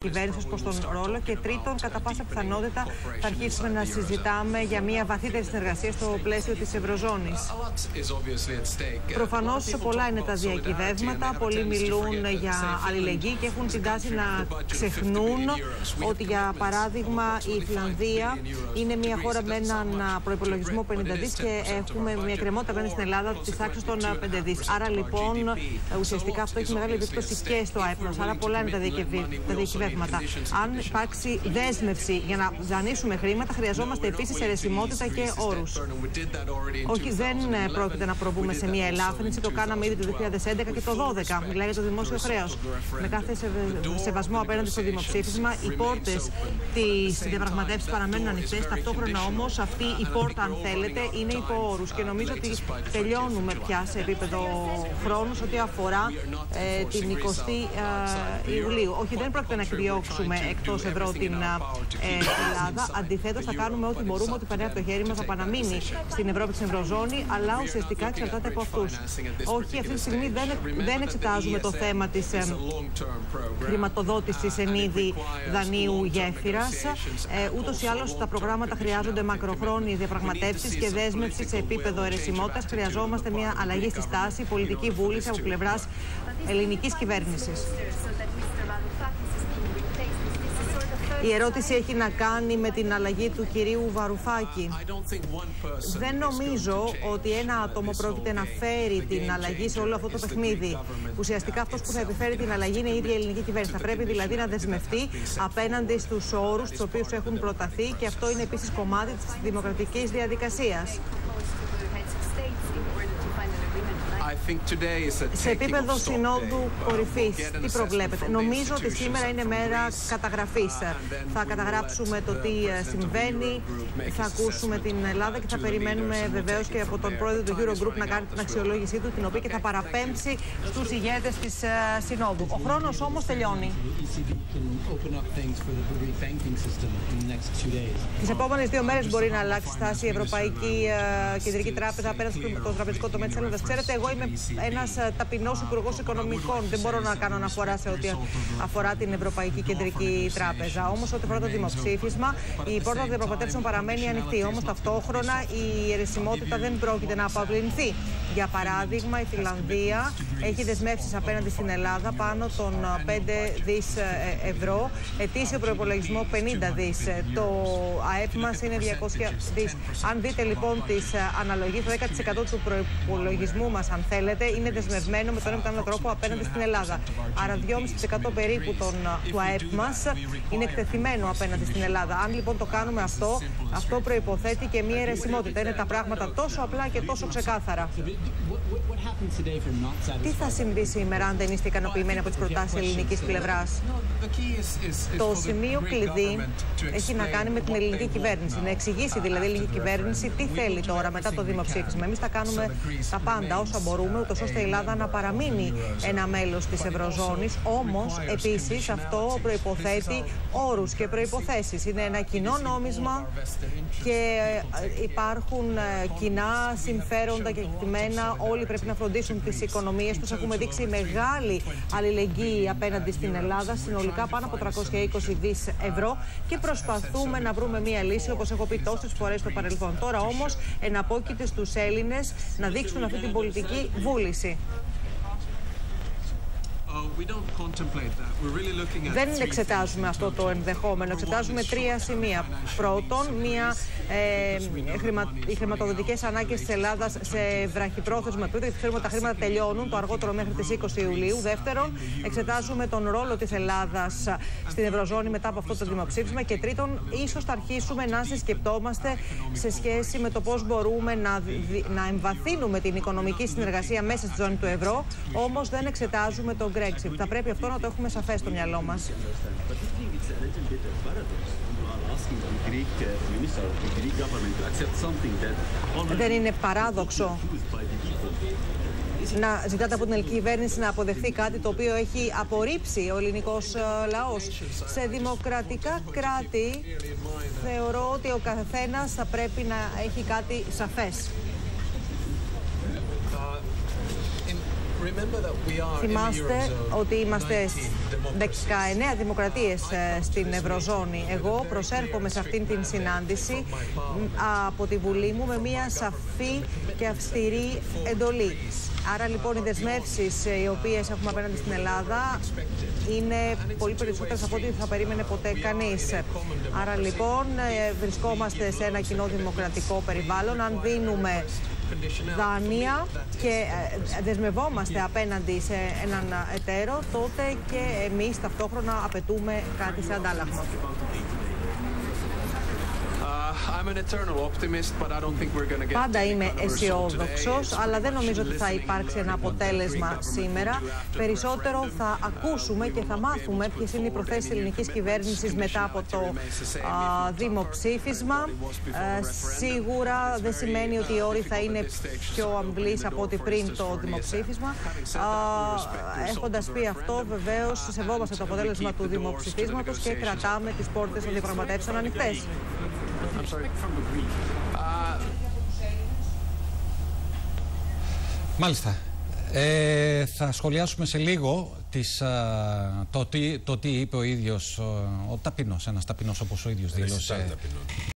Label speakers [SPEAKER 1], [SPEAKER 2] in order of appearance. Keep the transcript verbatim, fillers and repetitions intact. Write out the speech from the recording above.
[SPEAKER 1] κυβέρνηση προς τον ρόλο, και τρίτον, κατά πάσα πιθανότητα θα αρχίσουμε να συζητάμε για μια βαθύτερη συνεργασία στο πλαίσιο της Ευρωζώνης. Προφανώς πολλά είναι τα διακυβεύματα, πολλοί μιλούν για αλληλεγγύη και έχουν την τάση να ξεχνούν ότι, για παράδειγμα, η Φινλανδία είναι μια χώρα με έναν προϋπολογισμό πενήντα δις και έχουμε μια κρεμότητα απέναντι στην Ελλάδα της τάξης των πέντε δις. Άρα λοιπόν ουσιαστικά αυτό έχει μεγάλη επίπτωση και στο ΑΕΠ μας. Άρα πολλά είναι τα διακυβεύματα. Αν υπάρξει δέσμευση για να δανείσουμε χρήματα, χρειαζόμαστε επίσης αιρεσιμότητα και όρους. Όχι, δεν πρόκειται να προβούμε σε μια ελάφρυνση. Το κάναμε ήδη το δύο χιλιάδες έντεκα και το δύο χιλιάδες δώδεκα. Μιλάει για το δημόσιο χρέος. Με κάθε σεβασμό απέναντι στο δημοψήφισμα, οι πόρτες της διαπραγματεύσης παραμένουν ανοιχτές. Ταυτόχρονα όμως αυτή η πόρτα, αν θέλετε, είναι υπό όρους. Και νομίζω ότι τελειώνουμε πια σε επίπεδο χρόνου ό,τι αφορά ε, την εικοστή ε, Ιουλίου. Όχι, δεν πρόκειται να εκδιώξουμε εκτός ευρώ την ε, Ελλάδα. Αντιθέτως, θα κάνουμε ό,τι μπορούμε, ό,τι περνάει από το χέρι μας, να παραμείνει στην Ευρώπη, στην Ευρωζώνη, αλλά ουσιαστικά εξαρτάται από αυτούς. Όχι, αυτή τη στιγμή δεν, δεν εξετάζουμε το θέμα της ε, χρηματοδότησης εν είδη δανείου γέφυρας. Ε, ούτως ή άλλως, τα προγράμματα χρειάζονται μακροχρόνιες διαπραγματεύσεις και δέσμευση σε επίπεδο αιρεσιμότητας. Χρειαζόμαστε μια αλλαγή στη στάση, πολιτική βούληση από πλευράς ελληνικής κυβέρνησης. Η ερώτηση έχει να κάνει με την αλλαγή του κυρίου Βαρουφάκη. Δεν νομίζω ότι ένα άτομο πρόκειται να φέρει την αλλαγή σε όλο αυτό το παιχνίδι. Ουσιαστικά αυτός που θα επιφέρει την αλλαγή είναι η ίδια η ελληνική κυβέρνηση. Θα πρέπει δηλαδή να δεσμευτεί απέναντι στους όρους τους οποίους έχουν προταθεί, και αυτό είναι επίσης κομμάτι της δημοκρατικής διαδικασίας. Σε επίπεδο συνόδου κορυφής, τι προβλέπετε? Νομίζω ότι σήμερα είναι μέρα καταγραφής. Θα καταγράψουμε το τι συμβαίνει, θα ακούσουμε την Ελλάδα και θα περιμένουμε βεβαίως και από τον πρόεδρο του Eurogroup να κάνει την αξιολόγησή του, την οποία και θα παραπέμψει στους ηγέτες της συνόδου. Ο χρόνος όμως τελειώνει. Τις επόμενες δύο μέρες μπορεί να αλλάξει στάση η Ευρωπαϊκή Κεντρική Τράπεζα απέναντι στο τραπεζικό τομέα της Ελλάδας. Ξέρετε, εγώ είμαι ένας ταπεινός υπουργός οικονομικών. Δεν μπορώ να κάνω αναφορά σε ό,τι αφορά την Ευρωπαϊκή Κεντρική Τράπεζα. Όμως, ό,τι αφορά το δημοψήφισμα, η πόρτα των διαπραγματεύσεων παραμένει ανοιχτή. Όμως, ταυτόχρονα η αιρεσιμότητα δεν πρόκειται να απαυλυνθεί. Για παράδειγμα, η Φινλανδία έχει δεσμεύσεις απέναντι στην Ελλάδα πάνω των πέντε δις ευρώ, ετήσιο προϋπολογισμό πενήντα δις. Το ΑΕΠ μας είναι διακόσια δις. Αν δείτε λοιπόν τις αναλογίες, το δέκα τοις εκατό του προϋπολογισμού μας, αν θέλετε, είναι δεσμευμένο με τον ένα ή τον τρόπο απέναντι στην Ελλάδα. Άρα δυόμισι τοις εκατό περίπου των, του ΑΕΠ μας είναι εκτεθειμένο απέναντι στην Ελλάδα. Αν λοιπόν το κάνουμε αυτό, αυτό προϋποθέτει και μία αιρεσιμότητα. Είναι τα πράγματα τόσο απλά και τόσο ξεκάθαρα. Τι θα συμβεί σήμερα αν δεν είστε ικανοποιημένοι από τις προτάσεις ελληνικής πλευράς? Το σημείο κλειδί έχει να κάνει με την ελληνική κυβέρνηση. Να εξηγήσει δηλαδή η ελληνική κυβέρνηση τι θέλει τώρα μετά το δημοψήφισμα. Εμείς θα κάνουμε τα πάντα όσα μπορούμε, ούτως ώστε η Ελλάδα να παραμείνει ένα μέλος της Ευρωζώνης. Όμως, επίσης, αυτό προϋποθέτει όρους και προϋποθέσεις. Είναι ένα κοινό νόμισμα και υπάρχουν κοινά συμφέροντα και κεκτημένα. Όλοι πρέπει να φροντίσουν τις οικονομίες τους. Έχουμε δείξει μεγάλη αλληλεγγύη απέναντι στην Ελλάδα, συνολικά πάνω από τριακόσια είκοσι δις ευρώ, και προσπαθούμε να βρούμε μία λύση, όπως έχω πει τόσες φορές στο παρελθόν. Τώρα όμως εναπόκειται στους Έλληνες να δείξουν αυτή την πολιτική βούληση. Δεν εξετάζουμε αυτό το ενδεχόμενο. Εξετάζουμε τρία σημεία. Πρώτον, μια, ε, χρημα, οι χρηματοδοτικές ανάγκες της Ελλάδας σε βραχυπρόθεσμα επίπεδο, γιατί ξέρουμε ότι τα χρήματα τελειώνουν το αργότερο μέχρι τις είκοσι Ιουλίου. Δεύτερον, εξετάζουμε τον ρόλο της Ελλάδας στην Ευρωζώνη μετά από αυτό το δημοψήφισμα. Και τρίτον, ίσως θα αρχίσουμε να συσκεπτόμαστε σε σχέση με το πώς μπορούμε να, να εμβαθύνουμε την οικονομική συνεργασία μέσα στη ζώνη του ευρώ. Όμως δεν εξετάζουμε τον Brexit. Θα πρέπει αυτό να το έχουμε σαφές στο μυαλό μας. Δεν είναι παράδοξο να ζητάτε από την ελληνική κυβέρνηση να αποδεχθεί κάτι το οποίο έχει απορρίψει ο ελληνικός λαός? Σε δημοκρατικά κράτη θεωρώ ότι ο καθένας θα πρέπει να έχει κάτι σαφές. Θυμάστε ότι είμαστε δεκαεννέα δημοκρατίες στην Ευρωζώνη. Εγώ προσέρχομαι σε αυτήν την συνάντηση από τη Βουλή μου με μια σαφή και αυστηρή εντολή. Άρα λοιπόν οι δεσμεύσεις οι οποίες έχουμε απέναντι στην Ελλάδα είναι πολύ περισσότερες από ό,τι θα περίμενε ποτέ κανείς. Άρα λοιπόν βρισκόμαστε σε ένα κοινό δημοκρατικό περιβάλλον. Αν δίνουμε δάνεια και δεσμευόμαστε απέναντι σε έναν εταίρο, τότε και εμείς ταυτόχρονα απαιτούμε κάτι σε αντάλλαγμα. Πάντα είμαι αισιόδοξος, αλλά δεν νομίζω ότι θα υπάρξει ένα αποτέλεσμα σήμερα. Περισσότερο θα ακούσουμε και θα μάθουμε ποιες είναι οι προθέσεις της ελληνικής κυβέρνησης μετά από το α, δημοψήφισμα. Ε, σίγουρα δεν σημαίνει ότι οι όροι θα είναι πιο αμβλείς από ό,τι πριν το δημοψήφισμα. Ε, έχοντας πει αυτό, βεβαίως σεβόμαστε το αποτέλεσμα του δημοψηφίσματος και κρατάμε τις πόρτες των διαπραγματεύσεων ανοιχτές.
[SPEAKER 2] Μάλιστα. Ε, θα σχολιάσουμε σε λίγο τις, α, το, τι, το τι είπε ο ίδιος ο, ο ταπεινός, ένας ταπεινός όπως ο ίδιος δήλωσε.